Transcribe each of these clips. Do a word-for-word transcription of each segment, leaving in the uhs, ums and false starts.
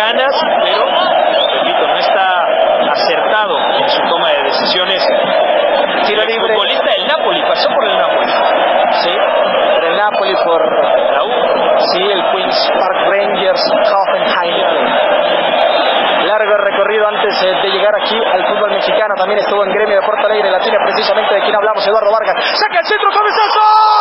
ganas, pero, repito, no está acertado en su toma de decisiones. Tiro el libre. futbolista del Napoli, pasó por el Napoli. Sí, por el Napoli, por la U. Sí, el Queens Park Rangers, Hoffenheim. Largo recorrido antes eh, de llegar aquí al fútbol mexicano. También estuvo en Gremio de Porto Alegre, la tiene precisamente de quien hablamos, Eduardo Vargas. ¡Saca el centro, cabezazo!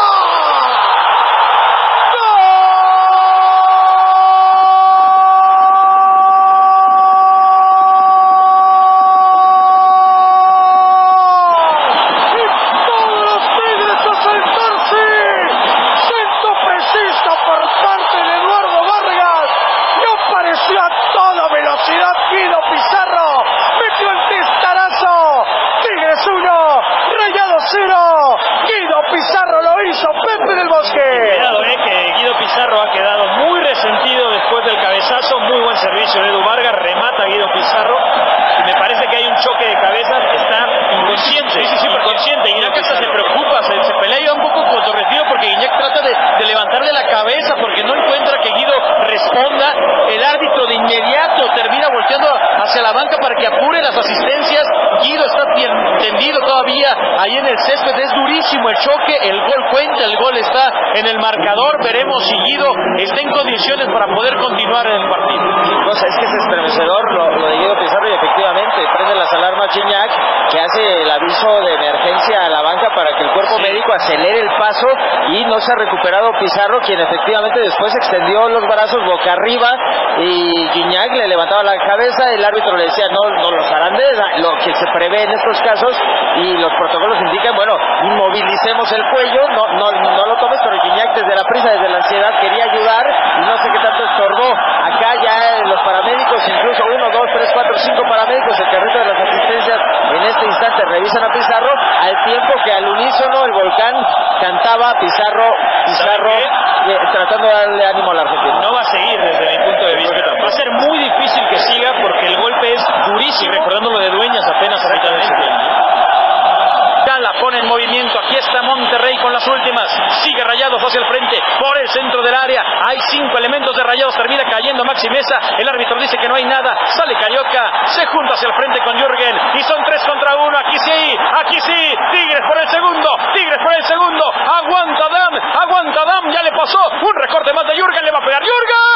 Guido Pizarro metió el testarazo. Tigres uno, Rayados cero. Guido Pizarro lo hizo. Pepe del Bosque. Cuidado, eh, que Guido Pizarro ha quedado muy resentido después del cabezazo. Muy buen servicio de Edu Vargas. Remata Guido Pizarro. Y me parece que hay un choque de cabezas. Está inconsciente. Sí, sí, sí, inconsciente. Guiñac hasta se preocupa, se, se pelea ya un poco controvertido porque Guiñac trata de, de levantarle la cabeza porque no encuentra que Guido responda. El árbitro de inmediato termina volteando hacia la banca para que apure las asistencias. Guido está tendido todavía ahí en el césped. Es durísimo el choque. El gol cuenta, el gol está en el marcador. Veremos si Guido está en condiciones para poder continuar en el partido. Cosa, es que es estremecedor lo, lo de Guido Pizarro y efectivamente prende las alarmas Gignac, que hace el aviso de emergencia a la banca para que el cuerpo sí. médico acelere el paso y no se ha recuperado Pizarro, quien efectivamente después extendió los brazos boca arriba y Gignac le levantaba la cabeza. El árbitro le decía no, no los harán de lo que se prevé en estos casos y los protocolos indican, bueno, inmovilicemos el cuello, no, no, no lo tomes, pero Gignac desde la prisa, desde la ansiedad quería ayudar y no sé qué tanto estorbó. Acá ya los paramédicos, incluso uno, dos, tres, cuatro, cinco paramédicos, el carrito de las asistencias en este instante revisan a Pizarro, al tiempo que al unísono el Volcán cantaba Pizarro, Pizarro, eh, tratando de darle ánimo al argentino. No va a seguir desde mi punto de vista. Va a ser muy difícil que siga porque el golpe es durísimo. Y recordando lo de Dueñas apenas ahorita. Ya la pone en movimiento. Aquí está Monterrey con las últimas. Sigue Rayados hacia el frente por el centro del área. Hay cinco elementos de Rayados. Termina cayendo Maxi Mesa. El árbitro dice que no hay nada. Sale Carioca. Se junta hacia el frente con Jürgen. Y son tres contra uno. Aquí sí. Aquí sí. Tigres por el segundo. Tigres por el segundo. Aguanta Dam. Aguanta Dam. Ya le pasó. Un recorte más de Jürgen. Le va a pegar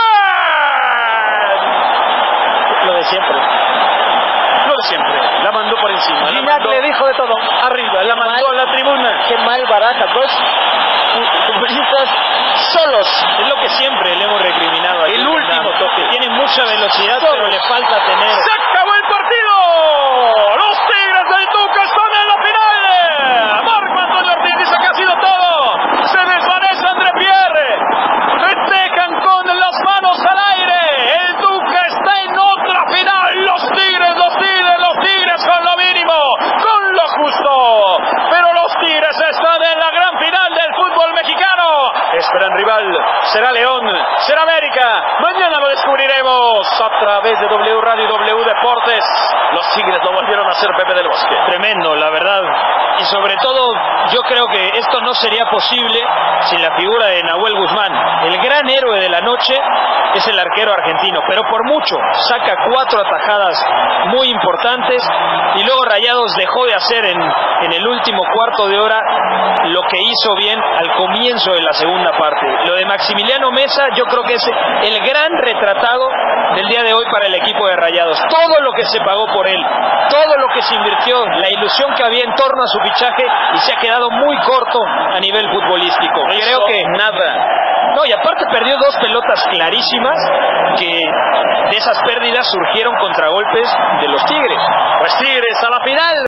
Jürgen. Lo de siempre. Lo de siempre. La mandó por encima. Gignac le dijo de todo. Arriba. La mandó mal, a la tribuna. Qué mal baraja. Dos futbolistas solos. Es lo que siempre le hemos recriminado. El último toque. Tiene mucha velocidad, Solos. pero le falta tener. ¡Se acabó el partido! ¡Los Tigres del Tuca están en la final! Marco Antonio Ortiz dice que ha sido todo. Se desvanece André Pierre. Festejan con las manos al aire. El Tuca está en otra final. Los Tigres, los Tigres, los Tigres con lo mínimo, con lo justo. Pero los Tigres están en la gran final del fútbol mexicano. Esperan rival. Será León, será América. Mañana lo descubriremos a través de W Radio y W Deportes. Los Tigres lo volvieron a hacer, Pepe del Bosque. Tremendo, la verdad. Y sobre todo, yo creo que esto no sería posible sin la figura de Nahuel Guzmán. El gran héroe de la noche es el arquero argentino, pero por mucho. Saca cuatro atajadas muy importantes y luego Rayados dejó de hacer en, en el último cuarto de hora lo que hizo bien al comienzo de la segunda parte. Lo de Maximiliano Mesa yo creo que es el gran retratado del día de hoy para el equipo de Rayados. Todo lo que se pagó por él, todo lo que se invirtió, la ilusión que había en torno a su fichaje y se ha quedado muy corto a nivel futbolístico. No Creo que nada. No, y aparte perdió dos pelotas clarísimas que de esas pérdidas surgieron contragolpes de los Tigres. Pues Tigres a la final.